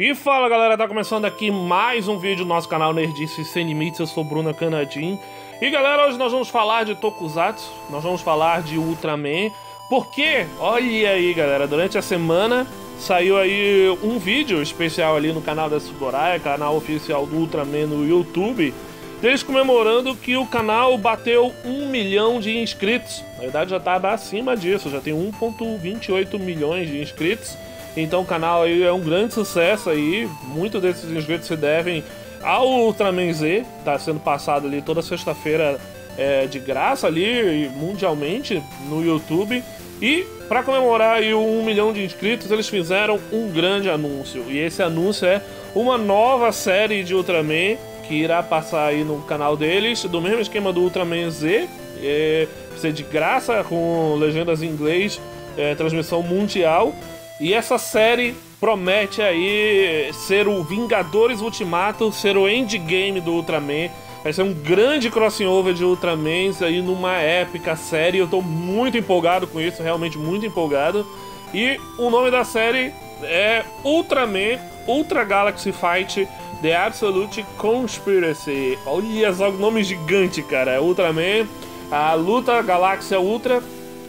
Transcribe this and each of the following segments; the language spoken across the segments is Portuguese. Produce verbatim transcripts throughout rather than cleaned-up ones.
E fala galera, tá começando aqui mais um vídeo do nosso canal Nerdice Sem Limites. Eu sou Bruno Canadim. E galera, hoje nós vamos falar de Tokusatsu, nós vamos falar de Ultraman. Porque, olha aí galera, durante a semana saiu aí um vídeo especial ali no canal da Tsuburaya, canal oficial do Ultraman no YouTube, deles comemorando que o canal bateu um milhão de inscritos. Na verdade já tá acima disso, já tem um vírgula vinte e oito milhões de inscritos. Então o canal aí é um grande sucesso aí. Muitos desses inscritos se devem ao Ultraman Z, tá sendo passado ali toda sexta-feira é, de graça ali mundialmente no YouTube. E para comemorar aí o um milhão de inscritos, eles fizeram um grande anúncio. E esse anúncio é uma nova série de Ultraman que irá passar aí no canal deles, do mesmo esquema do Ultraman Z, é, ser de graça com legendas em inglês, é, transmissão mundial. E essa série promete aí ser o Vingadores Ultimato, ser o endgame do Ultraman. Vai ser um grande crossover de Ultramans aí numa épica série. Eu tô muito empolgado com isso, realmente muito empolgado. E o nome da série é Ultraman Ultra Galaxy Fight The Absolute Conspiracy. Olha só que nome gigante, cara. Ultraman, a luta Galáxia Ultra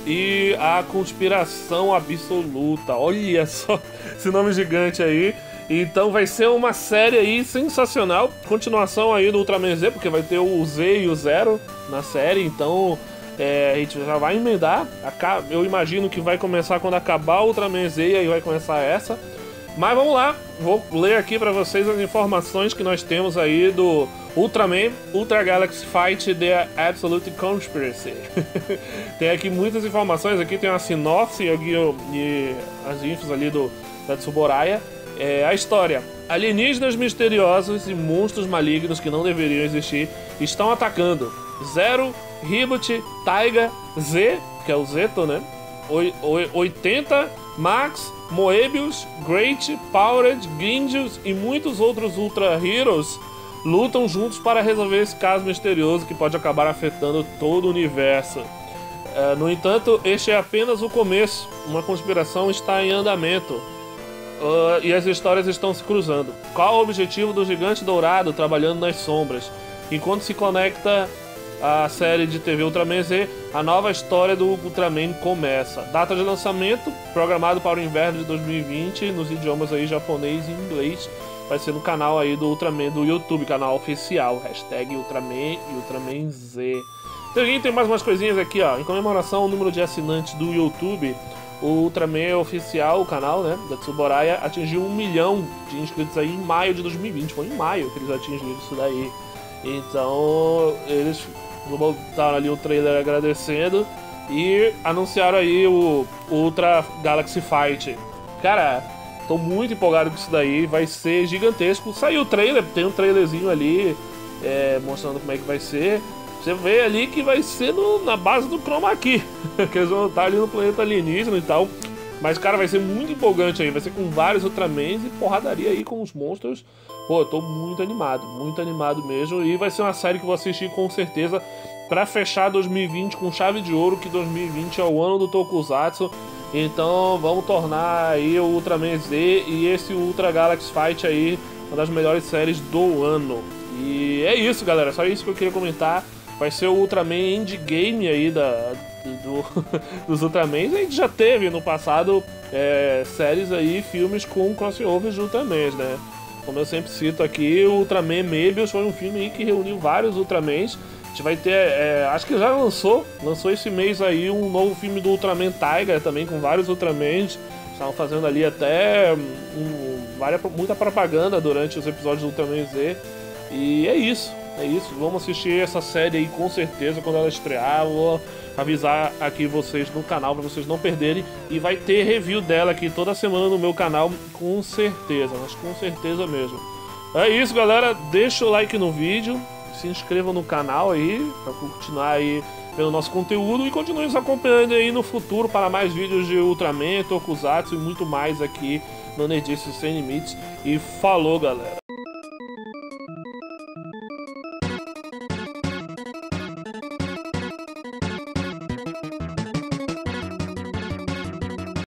e a conspiração absoluta. Olha só esse nome gigante aí. Então vai ser uma série aí sensacional. Continuação aí do Ultraman Z, porque vai ter o Z e o Zero na série. Então é, a gente já vai emendar. Eu imagino que vai começar quando acabar o Ultraman Z e aí vai começar essa. Mas vamos lá, vou ler aqui pra vocês as informações que nós temos aí do Ultraman Ultra Galaxy Fight The Absolute Conspiracy. Tem aqui muitas informações, aqui tem uma sinopse aqui, e as infos ali do, da Tsuburaya. É, a história: alienígenas misteriosos e monstros malignos que não deveriam existir estão atacando. Zero, Ribut, Taiga, Z, que é o Zeto, né? oitenta, Max, Moebius, Great, Powered, Grindius e muitos outros Ultra Heroes lutam juntos para resolver esse caso misterioso que pode acabar afetando todo o universo. Uh, no entanto, este é apenas o começo. Uma conspiração está em andamento uh, e as histórias estão se cruzando. Qual o objetivo do Gigante Dourado trabalhando nas sombras? Enquanto se conecta a série de T V Ultraman Z, a nova história do Ultraman começa. Data de lançamento programado para o inverno de dois mil e vinte nos idiomas aí japonês e inglês. Vai ser no canal aí do Ultraman do YouTube, canal oficial, hashtag Ultraman e Ultraman Z. Então, tem mais umas coisinhas aqui, ó. Em comemoração ao número de assinantes do YouTube, o Ultraman oficial, o canal, né, da Tsuburaya, atingiu um milhão de inscritos aí em maio de dois mil e vinte. Foi em maio que eles atingiram isso daí. Então, eles botaram ali o trailer agradecendo e anunciaram aí o Ultra Galaxy Fight. Cara, tô muito empolgado com isso daí, vai ser gigantesco. Saiu o trailer, tem um trailerzinho ali é, mostrando como é que vai ser. Você vê ali que vai ser no, na base do Chroma Key, que eles vão estar ali no planeta alienígena e tal. Mas, cara, vai ser muito empolgante aí, vai ser com vários Ultramans e porradaria aí com os monstros. Pô, eu tô muito animado, muito animado mesmo. E vai ser uma série que eu vou assistir com certeza pra fechar dois mil e vinte com chave de ouro, que dois mil e vinte é o ano do Tokusatsu. Então vamos tornar aí o Ultraman Z e esse Ultra Galaxy Fight aí uma das melhores séries do ano. E é isso, galera, só isso que eu queria comentar. Vai ser o Ultraman Endgame aí da, do, dos Ultramans. A gente já teve no passado é, séries aí, filmes com crossovers de Ultramans, né? Como eu sempre cito aqui, o Ultraman Mebius foi um filme aí que reuniu vários Ultramans. A gente vai ter, é, acho que já lançou, lançou esse mês aí um novo filme do Ultraman Tiger também, com vários Ultramans. Estavam fazendo ali até um, várias, muita propaganda durante os episódios do Ultraman Z. E é isso, é isso. Vamos assistir essa série aí com certeza quando ela estrear. Vou avisar aqui vocês no canal para vocês não perderem. E vai ter review dela aqui toda semana no meu canal, com certeza, mas com certeza mesmo. É isso, galera. Deixa o like no vídeo, se inscreva no canal aí para continuar aí pelo nosso conteúdo e continue nos acompanhando aí no futuro para mais vídeos de Ultraman, Tokusatsu e muito mais aqui no Nerdice Sem Limites. E falou, galera!